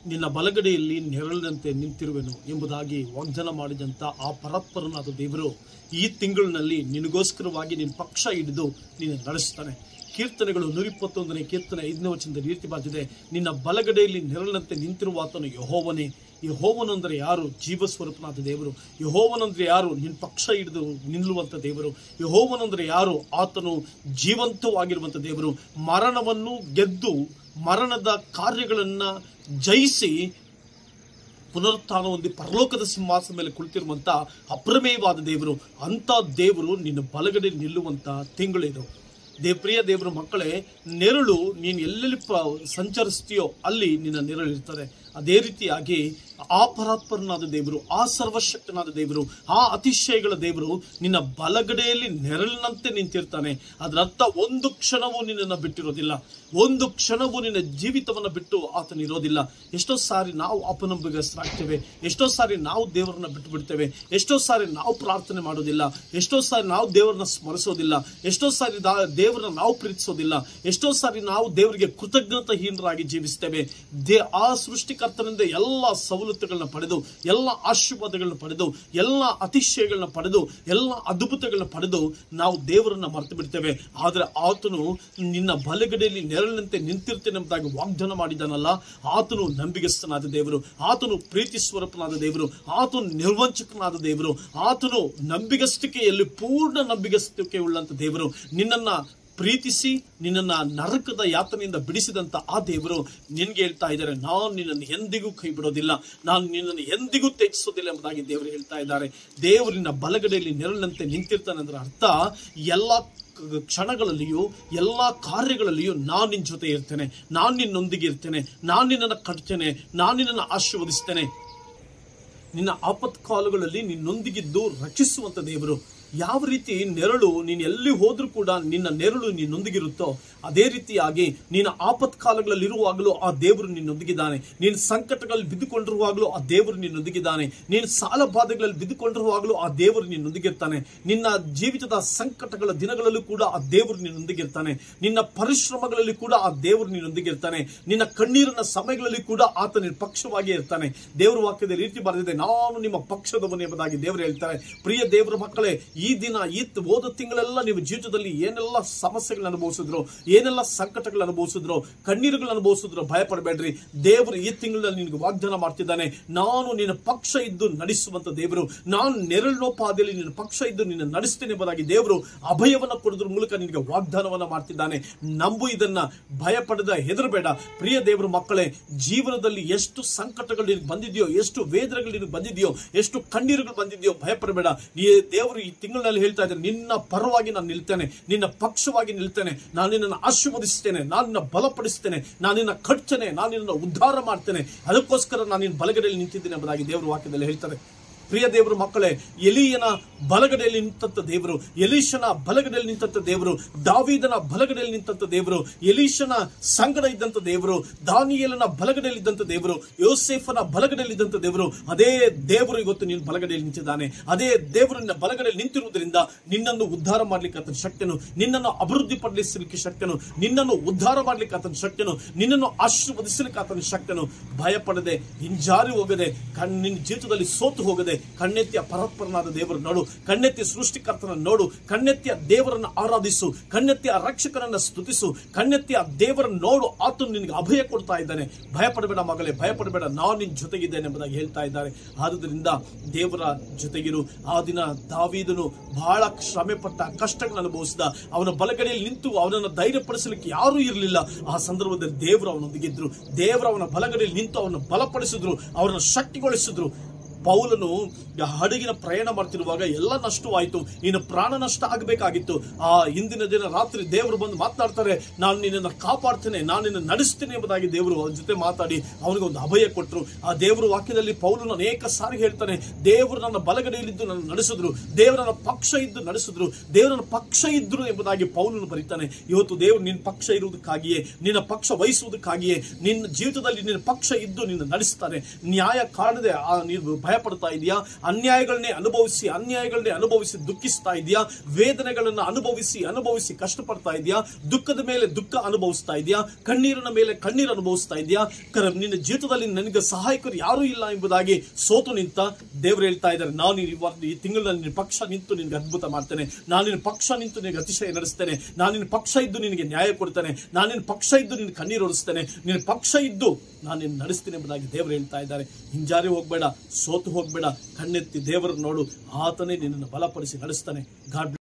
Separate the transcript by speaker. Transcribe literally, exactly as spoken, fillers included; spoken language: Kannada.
Speaker 1: ನಿನ್ನ ಬಲಗಡೆಯಲ್ಲಿ ನೆರಳಿನಂತೆ ನಿಂತಿರುವೆನು ಎಂಬುದಾಗಿ ವಾಗ್ದಾನ ಮಾಡಿದಂಥ ಆ ಪರಾತ್ಪರನಾದ ದೇವರು ಈ ತಿಂಗಳಿನಲ್ಲಿ ನಿನಗೋಸ್ಕರವಾಗಿ ನಿನ್ನ ಪಕ್ಷ ಹಿಡಿದು ನಿನ್ನ ನಡೆಸ್ತಾನೆ. ಕೀರ್ತನೆಗಳು ನೂರ ಇಪ್ಪತ್ತೊಂದನೇ ಕೀರ್ತನೆ ಐದನೇ ವಚನದಲ್ಲಿ ರೀತಿ ಬರೆದಿದೆ, ನಿನ್ನ ಬಲಗಡೆಯಲ್ಲಿ ನೆರಳಿನಂತೆ ನಿಂತಿರುವ ಆತನು ಯೆಹೋವನೇ. ಯೆಹೋವನಂದರೆ ಯಾರು? ಜೀವಸ್ವರೂಪನಾದ ದೇವರು. ಯೆಹೋವನಂದ್ರೆ ಯಾರು? ನಿನ್ನ ಪಕ್ಷ ಹಿಡಿದು ನಿಲ್ಲುವಂಥ ದೇವರು. ಯೆಹೋವನಂದ್ರೆ ಯಾರು? ಆತನು ಜೀವಂತವಾಗಿರುವಂಥ ದೇವರು. ಮರಣವನ್ನು ಗೆದ್ದು ಮರಣದ ಕಾರ್ಯಗಳನ್ನು ಜಯಿಸಿ ಪುನರುತ್ಥಾನ ಹೊಂದಿ ಪರಲೋಕದ ಸಿಂಹಾಸನ ಮೇಲೆ ಕುಳಿತಿರುವಂಥ ಅಪ್ರಮೇಯವಾದ ದೇವರು. ಅಂಥ ದೇವರು ನಿನ್ನ ಬಲಗಡೆ ನಿಲ್ಲುವಂಥ ತಿಂಗಳಿದು. ದೇ ಪ್ರಿಯ ದೇವರ ಮಕ್ಕಳೇ, ನೆರಳು ನೀನು ಎಲ್ಲೆಲ್ಲಿ ಪ ಸಂಚರಿಸ್ತೀಯೋ ಅಲ್ಲಿ ನಿನ್ನ ನೆರಳು ಇರ್ತದೆ. ಅದೇ ರೀತಿಯಾಗಿ ಆ ಪರಾತ್ಪರನಾದ ದೇವರು, ಆ ಸರ್ವಶಕ್ತನಾದ ದೇವರು, ಆ ಅತಿಶಯಗಳ ದೇವರು ನಿನ್ನ ಬಲಗಡೆಯಲ್ಲಿ ನೆರಳಿನಂತೆ ನಿಂತಿರ್ತಾನೆ. ಅದರ ಅರ್ಥ ಒಂದು ಕ್ಷಣವೂ ನಿನ್ನನ್ನು ಬಿಟ್ಟಿರೋದಿಲ್ಲ, ಒಂದು ಕ್ಷಣವೂ ನಿನ್ನ ಜೀವಿತವನ್ನು ಬಿಟ್ಟು ಆತನಿರೋದಿಲ್ಲ. ಎಷ್ಟೋ ಸಾರಿ ನಾವು ಅಪನಂಬಿಗಸ್ತರಾಗ್ತೇವೆ, ಎಷ್ಟೋ ಸಾರಿ ನಾವು ದೇವರನ್ನ ಬಿಟ್ಟು ಬಿಡ್ತೇವೆ, ಎಷ್ಟೋ ಸಾರಿ ನಾವು ಪ್ರಾರ್ಥನೆ ಮಾಡೋದಿಲ್ಲ, ಎಷ್ಟೋ ಸಾರಿ ನಾವು ದೇವರನ್ನ ಸ್ಮರಿಸೋದಿಲ್ಲ, ಎಷ್ಟೋ ಸಾರಿ ದೇವರನ್ನ ನಾವು ಪ್ರೀತಿಸೋದಿಲ್ಲ, ಎಷ್ಟೋ ಸಾರಿ ನಾವು ದೇವರಿಗೆ ಕೃತಜ್ಞತಾಹೀನರಾಗಿ ಜೀವಿಸ್ತೇವೆ. ದೇ ಆ ಸೃಷ್ಟಿಕರ್ತನಿಂದ ಎಲ್ಲ ಸವಲತ್ತುಗಳನ್ನ ಪಡೆದು, ಎಲ್ಲ ಆಶೀರ್ವಾದಗಳನ್ನ ಪಡೆದು, ಎಲ್ಲ ಅತಿಶಯಗಳನ್ನ ಪಡೆದು, ಎಲ್ಲ ಅದ್ಭುತಗಳನ್ನ ಪಡೆದು ನಾವು ದೇವರನ್ನ ಮರೆತು ಬಿಡ್ತೇವೆ. ಆದರೆ ಆತನು ನಿನ್ನ ಬಲಗಡೆಯಲ್ಲಿ ನೆರಳಿನಂತೆ ನಿಂತಿರ್ತೇನೆ ಎಂಬುದಾಗಿ ವಾಗ್ದಾನ ಮಾಡಿದಾನಲ್ಲ, ಆತನು ನಂಬಿಗಸ್ತನಾದ ದೇವರು, ಆತನು ಪ್ರೀತಿ ಸ್ವರೂಪನಾದ ದೇವರು, ಆತನು ನಿರ್ವಂಚಕನಾದ ದೇವರು, ಆತನು ನಂಬಿಗಸ್ತಿಕೆಯಲ್ಲಿ ಪೂರ್ಣ ನಂಬಿಗಸ್ತಿಕೆ ಉಳ್ಳಂತ ದೇವರು. ನಿನ್ನನ್ನ ಪ್ರೀತಿಸಿ ನಿನ್ನನ್ನು ನರಕದ ಯಾತನೆಯಿಂದ ಬಿಡಿಸಿದಂಥ ಆ ದೇವರು ನಿನ್ಗೆ ಹೇಳ್ತಾ ಇದ್ದಾರೆ, ನಾನು ನಿನ್ನನ್ನು ಎಂದಿಗೂ ಕೈ ಬಿಡೋದಿಲ್ಲ, ನಾನು ನಿನ್ನನ್ನು ಎಂದಿಗೂ ತ್ಯಜಿಸೋದಿಲ್ಲ ಎಂಬುದಾಗಿ ದೇವರು ಹೇಳ್ತಾ ಇದ್ದಾರೆ. ದೇವರಿನ ಬಲಗಡೆಯಲ್ಲಿ ನೆರಳಿನಂತೆ ನಿಂತಿರ್ತಾನೆ ಅಂದ್ರೆ ಅರ್ಥ, ಎಲ್ಲ ಕ್ಷಣಗಳಲ್ಲಿಯೂ ಎಲ್ಲ ಕಾರ್ಯಗಳಲ್ಲಿಯೂ ನಾನು ನಿನ್ನ ಜೊತೆ ಇರ್ತೇನೆ, ನಾನು ನಿನ್ನೊಂದಿಗೆ ಇರ್ತೇನೆ, ನಾನು ನಿನ್ನನ್ನು ಕಟ್ತೇನೆ, ನಾನು ನಿನ್ನನ್ನು ಆಶೀರ್ವದಿಸ್ತೇನೆ. ನಿನ್ನ ಆಪತ್ಕಾಲಗಳಲ್ಲಿ ನಿನ್ನೊಂದಿಗಿದ್ದು ರಕ್ಷಿಸುವಂಥ ದೇವರು. ಯಾವ ರೀತಿ ನೆರಳು ನೀನು ಎಲ್ಲಿ ಹೋದ್ರೂ ಕೂಡ ನಿನ್ನ ನೆರಳು ನಿನ್ನೊಂದಿಗಿರುತ್ತೋ ಅದೇ ರೀತಿಯಾಗಿ ನೀನು ಆಪತ್ಕಾಲಗಳಲ್ಲಿರುವಾಗಲೂ ಆ ದೇವರು ನಿನ್ನೊಂದಿಗಿದ್ದಾನೆ. ನೀನು ಸಂಕಟಗಳಲ್ಲಿ ಬಿದ್ದುಕೊಂಡಿರುವಾಗಲೂ ಆ ದೇವರು ನಿನ್ನೊಂದಿಗಿದ್ದಾನೆ. ನೀನು ಸಾಲ ಬಾಧೆಗಳಲ್ಲಿ ಬಿದ್ದುಕೊಂಡಿರುವಾಗಲೂ ಆ ದೇವರು ನಿನ್ನೊಂದಿಗಿರ್ತಾನೆ. ನಿನ್ನ ಜೀವಿತದ ಸಂಕಟಗಳ ದಿನಗಳಲ್ಲೂ ಕೂಡ ಆ ದೇವರು ನಿನ್ನೊಂದಿಗಿರ್ತಾನೆ. ನಿನ್ನ ಪರಿಶ್ರಮಗಳಲ್ಲಿ ಕೂಡ ಆ ದೇವರು ನಿನ್ನೊಂದಿಗಿರ್ತಾನೆ. ನಿನ್ನ ಕಣ್ಣೀರಿನ ಸಮಯಗಳಲ್ಲಿ ಕೂಡ ಆತ ನಿನ್ನ ಪಕ್ಷವಾಗಿ ಇರ್ತಾನೆ. ದೇವರ ವಾಕ್ಯದ ರೀತಿ ಬರೆದಿದೆ, ನಾನು ನಿಮ್ಮ ಪಕ್ಷದವನು ಎಂಬುದಾಗಿ ದೇವರು ಹೇಳ್ತಾರೆ. ಪ್ರಿಯ ದೇವರ ಮಕ್ಕಳೇ, ಈ ದಿನ ಈ ಹೋದ ತಿಂಗಳೆಲ್ಲ ನೀವು ಜೀವಿತದಲ್ಲಿ ಏನೆಲ್ಲ ಸಮಸ್ಯೆಗಳನ್ನು ಅನುಭವಿಸಿದ್ರು, ಏನೆಲ್ಲ ಸಂಕಟಗಳು ಅನುಭವಿಸಿದ್ರು, ಕಣ್ಣೀರುಗಳು ಅನುಭವಿಸಿದ್ರು, ಭಯಪಡಬೇಡ್ರಿ. ದೇವರು ಈ ತಿಂಗಳಲ್ಲಿ ನಿನಗೆ ವಾಗ್ದಾನ ಮಾಡ್ತಿದ್ದಾನೆ, ನಾನು ನಿನ್ನ ಪಕ್ಷ ಇದ್ದು ನಡೆಸುವಂತ ದೇವರು, ನಾನು ನೆರಳಿನೋಪಾದಿಯಲ್ಲಿ ನಿನ್ನ ಪಕ್ಷ ಇದ್ದು ನಿನ್ನ ನಡೆಸ್ತೇನೆ ಎಂಬುದಾಗಿ ದೇವರು ಅಭಯವನ್ನ ಕೊಡೋದ್ರ ಮೂಲಕ ನಿನಗೆ ವಾಗ್ದಾನವನ್ನ ಮಾಡ್ತಿದ್ದಾನೆ. ನಂಬು ಇದನ್ನ, ಭಯಪಡದ ಹೆದರಬೇಡ. ಪ್ರಿಯ ದೇವರ ಮಕ್ಕಳೇ, ಜೀವನದಲ್ಲಿ ಎಷ್ಟು ಸಂಕಟಗಳು ನಿನಗೆ ಬಂದಿದೆಯೋ, ಎಷ್ಟು ವೇದನೆಗಳು ನಿನಗೆ ಬಂದಿದೆಯೋ, ಎಷ್ಟು ಕಣ್ಣೀರುಗಳು ಬಂದಿದೆಯೋ, ಭಯಪಡಬೇಡ. ಈ ದೇವರು ಈ ತಿಂಗಳಲ್ಲಿ ಹೇಳ್ತಾ ಇದ್ದಾರೆ, ನಿನ್ನ ಪರವಾಗಿ ನಾನು ನಿಲ್ತೇನೆ, ನಿನ್ನ ಪಕ್ಷವಾಗಿ ನಿಲ್ತೇನೆ, ನಾನು ನಿನ್ನನ್ನು ಆಶೀರ್ವದಿಸ್ತೇನೆ, ನಾನು ನಿನ್ನ ಬಲಪಡಿಸ್ತೇನೆ, ನಾನು ನಿನ್ನ ಕಟ್ತೇನೆ, ನಾನು ನಿನ್ನ ಉದ್ಧಾರ ಮಾಡ್ತೇನೆ. ಅದಕ್ಕೋಸ್ಕರ ನಾನು ನಿನ್ನ ಬಲಗಡೆಯಲ್ಲಿ ನಿಂತಿದ್ದೇನೆ ಎಂಬುದಾಗಿ ದೇವರು ವಾಕ್ಯದಲ್ಲಿ ಹೇಳ್ತಾರೆ. ಪ್ರಿಯ ದೇವರು ಮಕ್ಕಳೇ, ಎಲೀಯನ ಬಲಗಡೆಯಲ್ಲಿ ನಿಂತಂತ ದೇವರು, ಎಲೀಷನ ಬಲಗಡೆಯಲ್ಲಿ ನಿಂತಂತ ದೇವರು, ದಾವೀದನ ಬಲಗಡೆಯಲ್ಲಿ ನಿಂತಂತ ದೇವರು, ಎಲೀಷನ ಸಂಗಡ ಇದ್ದಂತ ದೇವರು, ದಾನಿಯೇಲನ ಬಲಗಡೆಯಲ್ಲಿ ಇದ್ದಂತ ದೇವರು, ಯೋಸೇಫನ ಬಲಗಡೆಯಲ್ಲಿ ಇದ್ದಂತ ದೇವರು, ಅದೇ ದೇವರು ಇವತ್ತು ನಿನ್ನ ಬಲಗಡೆಯಲ್ಲಿ ನಿಂತಿದ್ದಾನೆ. ಅದೇ ದೇವರು ನಿನ್ನ ಬಲಗಡೆಯಲ್ಲಿ ನಿಂತಿರುವುದರಿಂದ ನಿನ್ನನ್ನು ಉದ್ಧಾರ ಮಾಡ್ಲಿಕ್ಕೆ ಆತನ ಶಕ್ತನು, ನಿನ್ನನ್ನು ಅಭಿವೃದ್ಧಿ ಪಡಿಸಲಿಕ್ಕೆ ಶಕ್ತನು, ನಿನ್ನನ್ನು ಉದ್ಧಾರ ಮಾಡ್ಲಿಕ್ಕೆ ಆತನ ಶಕ್ತನು, ನಿನ್ನನ್ನು ಆಶೀರ್ವದಿಸಲಿಕ್ಕೆ ಆತನ ಶಕ್ತನು. ಭಯಪಡದೆ, ಹಿಂಜಾರಿ ಹೋಗದೆ, ನಿನ್ನ ಜೀವಿತದಲ್ಲಿ ಸೋತು ಹೋಗದೆ ಕಣ್ಣೆತ್ತಿಯ ಪರಾತ್ಪರನಾದ ದೇವರು ನೋಡು, ಕಣ್ಣೆತ್ತಿಯ ಸೃಷ್ಟಿಕರ್ತನ ನೋಡು, ಕಣ್ಣೆತ್ತಿಯ ದೇವರನ್ನು ಆರಾಧಿಸು, ಕಣ್ಣೆತ್ತಿಯ ರಕ್ಷಕರನ್ನ ಸ್ತುತಿಸು, ಕಣ್ಣೆತ್ತಿಯ ದೇವರನ್ನು ನೋಡು. ಆತನು ನಿನಗೆ ಅಭಯ ಕೊಡ್ತಾ ಇದ್ದಾನೆ. ಭಯಪಡಬೇಡ ಮಗಳೇ, ಭಯಪಡಬೇಡ, ನಾನು ನಿನ್ನ ಜೊತೆಗಿದ್ದೇನೆ ಎಂಬುದಾಗಿ ಹೇಳ್ತಾ ಇದ್ದಾರೆ. ಆದುದರಿಂದ ದೇವರ ಜೊತೆಗಿರು. ಆ ದಿನ ದಾವೀದನು ಬಹಳ ಶ್ರಮೆ ಪಟ್ಟ, ಕಷ್ಟಗಳನ್ನು ಅನುಭವಿಸಿದ. ಅವನ ಬಲಗಡೆಯಲ್ಲಿ ನಿಂತು ಅವನನ್ನು ಧೈರ್ಯಪಡಿಸಲಿಕ್ಕೆ ಯಾರೂ ಇರಲಿಲ್ಲ. ಆ ಸಂದರ್ಭದಲ್ಲಿ ದೇವರು ಅವನೊಂದಿಗಿದ್ರು. ದೇವರು ಅವನ ಬಲಗಡೆಯಲ್ಲಿ ನಿಂತು ಅವನ ಬಲಪಡಿಸಿದ್ರು, ಅವರನ್ನು ಶಕ್ತಿಗೊಳಿಸಿದ್ರು. ಪೌಲನು ಹಡಗಿನ ಪ್ರಯಾಣ ಮಾಡ್ತಿರುವಾಗ ಎಲ್ಲ ನಷ್ಟವಾಯಿತು, ಇನ್ನು ಪ್ರಾಣ ನಷ್ಟ ಆಗಬೇಕಾಗಿತ್ತು. ಆ ಹಿಂದಿನ ದಿನ ರಾತ್ರಿ ದೇವರು ಬಂದು ಮಾತನಾಡ್ತಾರೆ, ನಾನು ನಿನ್ನನ್ನು ಕಾಪಾಡ್ತೇನೆ, ನಾನು ನಿನ್ನ ನಡೆಸ್ತೇನೆ ಎಂಬುದಾಗಿ ದೇವರು ಅವನ ಜೊತೆ ಮಾತಾಡಿ ಅವನಿಗೆ ಒಂದು ಅಭಯ ಕೊಟ್ಟರು. ಆ ದೇವರು ವಾಕ್ಯದಲ್ಲಿ ಪೌಲನು ಅನೇಕ ಸಾರಿ ಹೇಳ್ತಾನೆ, ದೇವರು ನನ್ನ ಬಲಗಡೆಯಲ್ಲಿದ್ದು ನನ್ನ ನಡೆಸಿದ್ರು, ದೇವರನ್ನ ಪಕ್ಷ ಇದ್ದು ನಡೆಸಿದ್ರು, ದೇವರನ್ನ ಪಕ್ಷ ಇದ್ರು ಎಂಬುದಾಗಿ ಪೌಲನು ಬರೀತಾನೆ. ಇವತ್ತು ದೇವರು ನಿನ್ನ ಪಕ್ಷ ಇರುವುದಕ್ಕಾಗಿಯೇ, ನಿನ್ನ ಪಕ್ಷ ವಹಿಸುವುದಕ್ಕಾಗಿಯೇ, ನಿನ್ನ ಜೀವಿತದಲ್ಲಿ ನಿನ್ನ ಪಕ್ಷ ಇದ್ದು ನಿನ್ನ ನಡೆಸ್ತಾನೆ. ನ್ಯಾಯ ಕಾಣದೆ ಆ ನೀನು ಭಯ ಪಡ್ತಾ ಇದೆಯಾ? ಅನ್ಯಾಯಗಳನ್ನೇ ಅನುಭವಿಸಿ ಅನ್ಯಾಯಗಳನ್ನೇ ಅನುಭವಿಸಿ ದುಃಖಿಸ್ತಾ ಇದೆಯಾ? ವೇದನೆಗಳನ್ನ ಅನುಭವಿಸಿ ಅನುಭವಿಸಿ ಕಷ್ಟಪಡ್ತಾ ಇದೆಯಾ? ದುಃಖದ ಮೇಲೆ ದುಃಖ ಅನುಭವಿಸ್ತಾ ಇದೆಯಾ? ಕಣ್ಣೀರಿನ ಮೇಲೆ ಕಣ್ಣೀರು ಅನುಭವಿಸ್ತಾ ಇದೆಯಾ? ಕರ ನಿನ್ನ ಜೀವಿತದಲ್ಲಿ ನನಗೆ ಸಹಾಯಕರು ಯಾರೂ ಇಲ್ಲ ಎಂಬುದಾಗಿ ಸೋತು ನಿಂತ ದೇವರು ಹೇಳ್ತಾ ಇದ್ದಾರೆ, ನಾನು ಈ ತಿಂಗಳಲ್ಲಿ ನಿನ್ನ ಪಕ್ಷ ನಿಂತು ನಿನಗೆ ಅದ್ಭುತ ಮಾಡ್ತೇನೆ. ನಾನು ನಿನ್ನ ಪಕ್ಷ ನಿಂತು ನಿನಗೆ ಅತಿಶಯ ನಡೆಸ್ತೇನೆ. ನಾನು ನಿನ್ನ ಪಕ್ಷ ಇದ್ದು ನಿನಗೆ ನ್ಯಾಯ ಕೊಡ್ತೇನೆ. ನಾನು ನಿನ್ನ ಪಕ್ಷ ಇದ್ದು ನಿನ್ನ ಕಣ್ಣೀರು ಒರೆಸ್ತೇನೆ. ನಿನ್ನ ಪಕ್ಷ ಇದ್ದು ನಾನು ನಿನ್ನ ನಡೆಸ್ತೀನಿ ಎಂಬುದಾಗಿ ದೇವರು ಹೇಳ್ತಾ ಇದ್ದಾರೆ. ಹಿಂಜಾರಿ ಹೋಗ್ಬೇಡ, ಸೋತು ಹೋಗ್ಬೇಡ, ಕಣ್ಣೆತ್ತಿ ದೇವರನ್ನು ನೋಡು. ಆತನೇ ನಿನ್ನನ್ನು ಬಲಪಡಿಸಿ ನಡೆಸ್ತಾನೆ. ಗಾಡ್